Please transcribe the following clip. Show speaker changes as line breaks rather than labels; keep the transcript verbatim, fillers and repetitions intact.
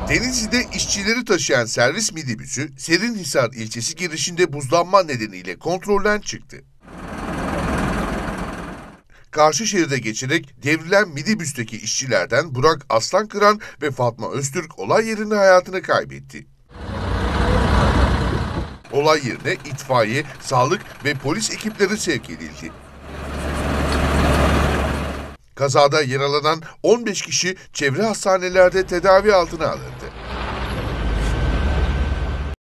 Denizli'de işçileri taşıyan servis minibüsü Serinhisar ilçesi girişinde buzlanma nedeniyle kontrolden çıktı. Karşı şeride geçerek devrilen minibüsteki işçilerden Burak Aslankıran ve Fatma Öztürk olay yerinde hayatını kaybetti. Olay yerine itfaiye, sağlık ve polis ekipleri sevk edildi. Kazada yaralanan on beş kişi çevre hastanelerde tedavi altına alındı.